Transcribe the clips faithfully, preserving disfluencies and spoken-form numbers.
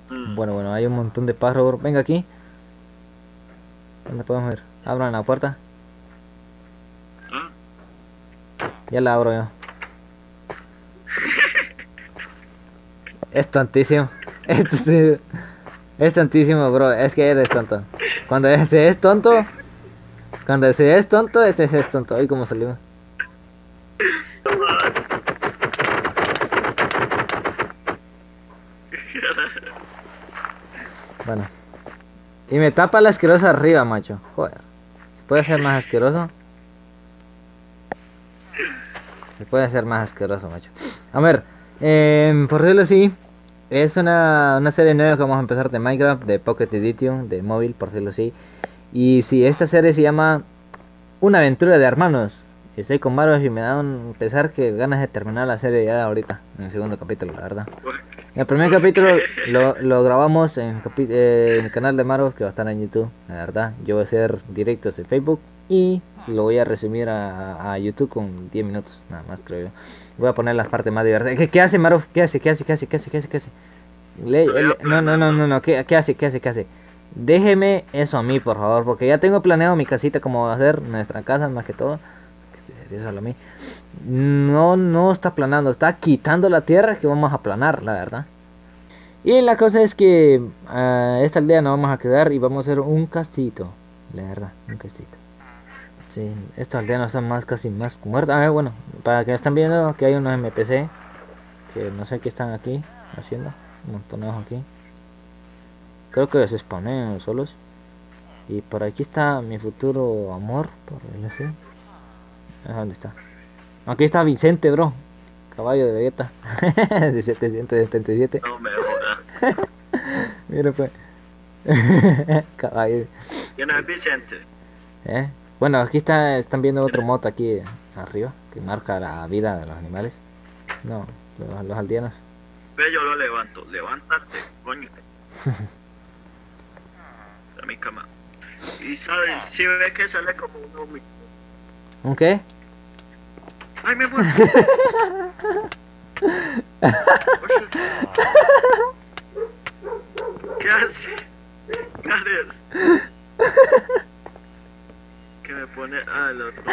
Mm. Bueno, bueno, hay un montón de pájaros. Venga aquí. ¿Dónde podemos ir? Abran la puerta. ¿Ah? Ya la abro yo. Es tontísimo. Esto sí- es tontísimo, bro. Es que eres tonto. Cuando se es tonto, cuando se es tonto, ese es tonto. Ay, cómo salimos. Bueno. Y me tapa el asqueroso arriba, macho. Joder. ¿Se puede hacer más asqueroso? Se puede hacer más asqueroso, macho. A ver, eh, por decirlo así, es una, una serie nueva que vamos a empezar de Minecraft, de Pocket Edition, de móvil, por decirlo así. Y si esta serie se llama Una aventura de hermanos. Estoy con Maros y me da un pesar que ganas de terminar la serie ya ahorita, en el segundo capítulo, la verdad. ¿Por, El primer por qué? capítulo lo, lo grabamos en, capi- eh, en el canal de Maros, que va a estar en YouTube, la verdad. Yo voy a hacer directos en Facebook y lo voy a resumir a, a YouTube con diez minutos, nada más creo yo. Voy a poner las partes más divertidas. ¿Qué, qué hace Maros? ¿Qué hace? ¿Qué hace? ¿Qué hace? ¿Qué hace? ¿Qué hace? ¿Qué hace? Le- Estoy le- no, no, no, no, aplanando. no. ¿Qué, qué hace? ¿Qué hace? ¿Qué hace? Déjeme eso a mí, por favor, porque ya tengo planeado mi casita, como va a ser nuestra casa, más que todo. Que sería solo a mí. No, no está aplanando, está quitando la tierra que vamos a aplanar, la verdad. Y la cosa es que uh, esta aldea nos vamos a quedar y vamos a hacer un castito, la verdad, un castito. Sí, esta aldea no está más casi más muerta. Ah, bueno, para que están viendo que hay unos N P C que no sé qué están aquí haciendo, montonados aquí. Creo que se spawnean solos. Y por aquí está mi futuro amor, por decirlo así. Ah, ¿dónde está? Aquí está Vicente, bro. Caballo de Vegeta. De setecientos setenta y siete. No me jodas. Mira pues. Caballo. ¿Quién es Vicente? ¿Eh? Bueno, aquí está, están viendo otro mod aquí arriba. Que marca la vida de los animales. No, los, los aldeanos. Ve, yo lo levanto. Levántate, coño. A mi cama. Y sabes, si ve que sale como un vómito. ¿Un qué? ¡Ay, me muero! Oye, ¿qué hace? Galer. Que me pone. Ah, el otro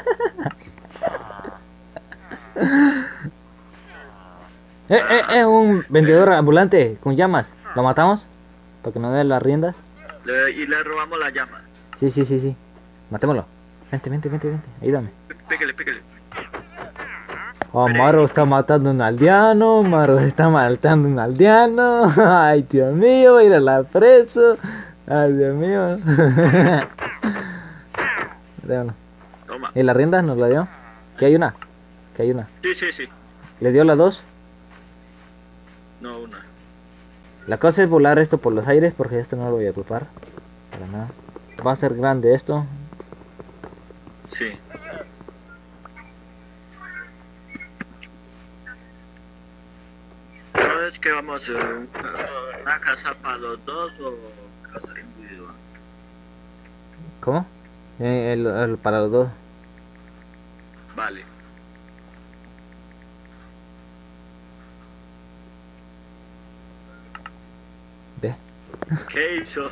ahí. Eh, eh, eh, un vendedor ambulante con llamas. ¿Lo matamos? Para que no dé las riendas. Le- y le robamos las llamas. Sí, sí, sí, sí. Matémoslo. Vente, vente, vente, vente. Ayúdame. Pégale, pégale. Oh, Espere, Maro está matando a un aldeano. Maro está matando a un aldeano. Ay, Dios mío, voy a ir a la preso. Ay, Dios mío. Déjalo. toma. ¿Y la rienda nos la dio? Que hay una. Que hay una. Sí, sí, sí. ¿Le dio las dos? No, una. La cosa es volar esto por los aires porque esto no lo voy a ocupar. Para nada. Va a ser grande esto. Sí. ¿Sabes qué vamos a hacer? ¿Un- ¿Una casa para los dos o casa individual? ¿Cómo? Eh, el- el- para los dos. Vale. Ve. ¿Qué hizo?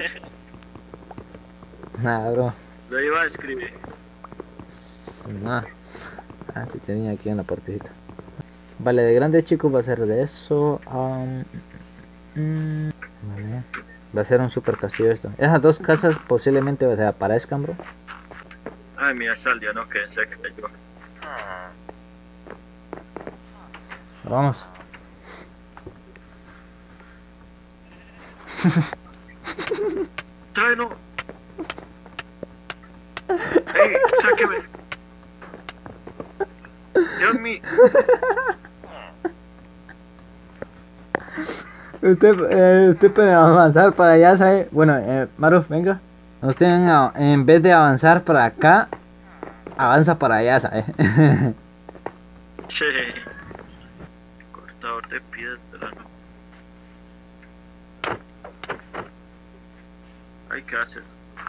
Nada, bro. Lo iba a escribir. Nada. Ah, sí tenía aquí en la partecita. Vale, de grande chicos va a ser de eso. Um, mm, vale. Va a ser un super castillo esto. Esas dos casas posiblemente se aparezcan, bro. Ay, mira, salió, no, que se cayó. Vamos. ¡Trae, no! ¡Ey, sáqueme! Dios mío. Usted, eh, usted puede avanzar para allá, ¿sabe? Bueno, eh, Maruf, venga. Usted en, en vez de avanzar para acá, avanza para allá, ¿sabe? Che. Cortador de piedra, no. Ay, ¿qué hacer?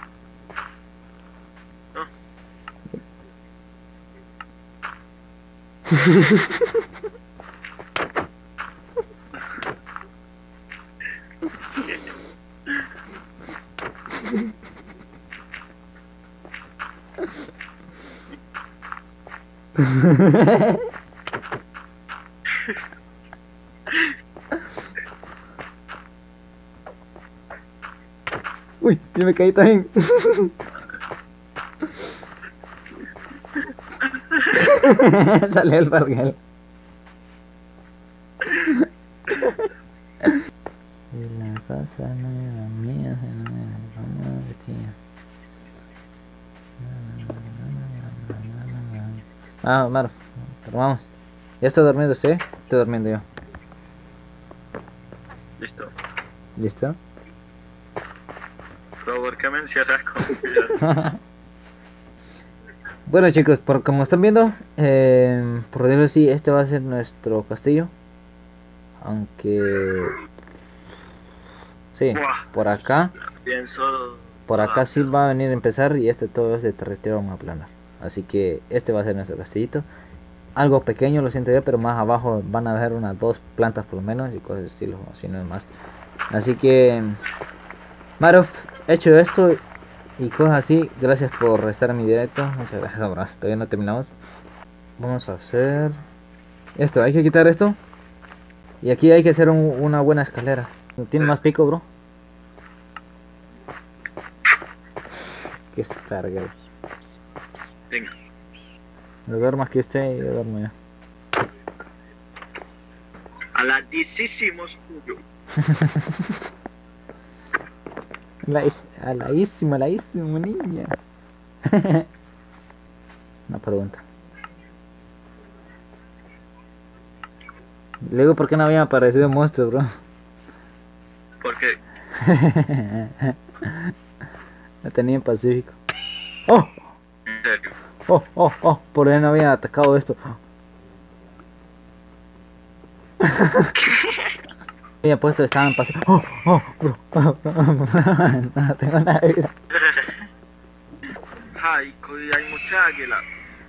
No. Uy, yo me caí también. Sale el Fargal. Y la casa no era mía, no era de tía. Ah, Maro, pero vamos. ¿Ya está durmiendo usted? Estoy durmiendo yo. Listo. ¿Listo? Pero ¿por qué me encierras con Bueno chicos, por como están viendo, eh, por decirlo así, este va a ser nuestro castillo. Aunque... Sí, Buah. por acá, Pienso... por acá ah, sí va a venir a empezar y este todo es de territorio vamos a aplanar. Así que este va a ser nuestro castillito. Algo pequeño lo siento yo, pero más abajo van a haber unas dos plantas por lo menos y cosas de estilo, si no es más. Así que... Marov, hecho esto y cosas así, gracias por estar en mi directo. Muchas gracias, abrazos. Todavía no terminamos. Vamos a hacer esto, hay que quitar esto. Y aquí hay que hacer un, una buena escalera. ¿Tiene más pico, bro? Qué esparga. Venga. Yo duermo más que usted y yo duermo ya. Aladísimo oscuro. Aladísimo, aladísimo, niña. Una pregunta. Luego, ¿por qué no habían aparecido monstruos, bro? Porque... La tenía en Pacífico. ¡Oh! En serio. ¡Oh, oh, oh! Por ahí no había atacado esto. Había puesto, estaba en Pacífico. ¡Oh, oh, bro! Oh, oh, oh. No tengo nada de vida. Ay, coi- hay mucha águila.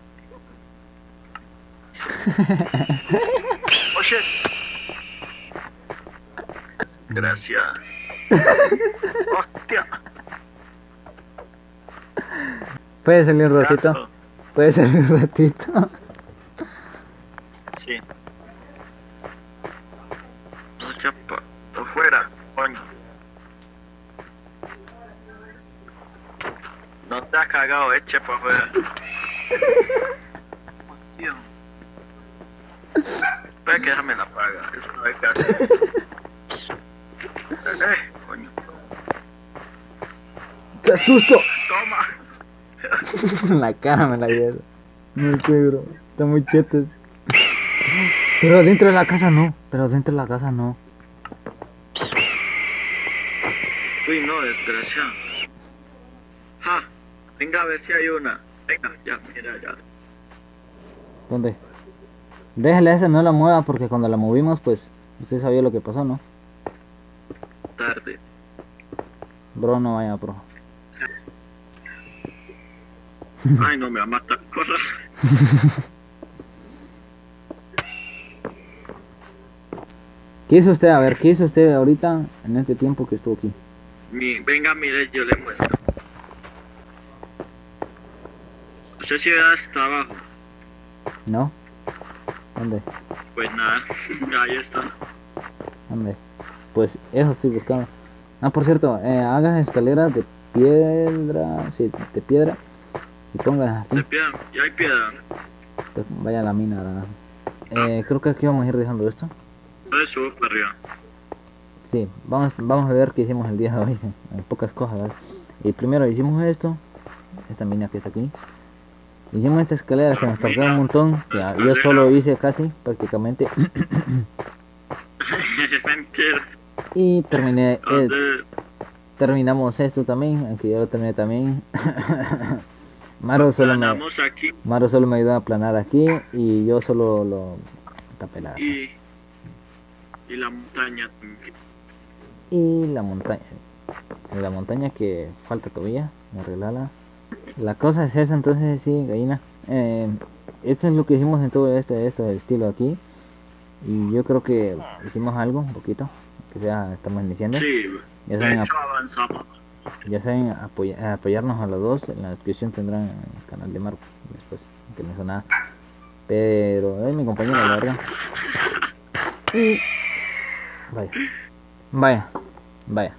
Oh shit. Gracias. Hostia. ¿Puede salir un ratito? Asco. ¿Puede salir un ratito? Sí. No, chapa. Afuera, coño. No te has cagado, eche para afuera. Hostia. Espera que déjame la paga. Eso no hay que hacer. Eh, coño. ¡Qué susto! Toma. La cara me la dieron. No sé, bro. Está muy chetes. Pero dentro de la casa no. Pero dentro de la casa no. Uy, no, desgraciado. Ja, venga a ver si hay una. Venga, ya, mira, ya. ¿Dónde? Déjale esa, no la mueva porque cuando la movimos, pues, usted sabía lo que pasó, ¿no? Tarde. Bro, no vaya, bro. Ay, no, me va a matar. Corra. ¿Qué hizo usted? A ver, ¿qué hizo usted ahorita en este tiempo que estuvo aquí? Mi, venga, mire, yo le muestro. Usted si ve hasta abajo. ¿No? ¿Dónde? Pues nada, ahí está. ¿Dónde? Pues eso estoy buscando. Ah, por cierto, eh, hagas escaleras de piedra, sí, de piedra. Y ponga aquí, De piedra, y hay piedra. te- vaya a la mina. La- Eh, creo que aquí vamos a ir dejando esto. Entonces subo para arriba. Sí, vamos, vamos a ver qué hicimos el día de hoy. Hay pocas cosas, ¿verdad? Y primero hicimos esto, esta mina que está aquí. Hicimos esta escalera que nos tardó un montón, que La yo escalera. solo hice casi, prácticamente. Es mentira. Y terminé, eh, ¿Dónde? terminamos esto también, aunque yo lo terminé también. Maro solo me, Planamos aquí Maro solo me ayudó a aplanar aquí y yo solo lo tapé la... y, y la montaña también. Y la montaña, la montaña que falta todavía, arreglarla. La cosa es esa, entonces sí, gallina. Eh, esto es lo que hicimos en todo este, esto del estilo aquí. Y yo creo que hicimos algo, un poquito. que ya estamos iniciando. Sí, Ya de saben, hecho ap- avanzamos. ya saben apoya- apoyarnos a los dos. En la descripción tendrán el canal de Marco después, que no hizo nada. Pero es mi compañero, la verdad. Y vaya, vaya, vaya.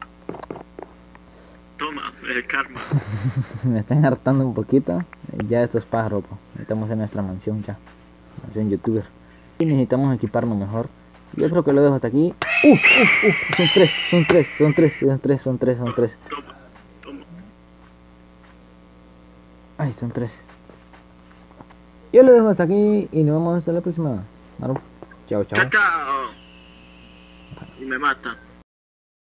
Toma, el karma. Me están hartando un poquito. Ya esto es pájaro, po. Estamos en nuestra mansión ya. Mansión youtuber. Y necesitamos equiparnos mejor. Yo creo que lo dejo hasta aquí. Uh, uh, uh, son tres, son tres, son tres, son tres, son tres, son tres. Toma, toma. Ay, son tres. Yo lo dejo hasta aquí y nos vemos hasta la próxima. Maru. Chao, chao. Chao, chao. Y me mata.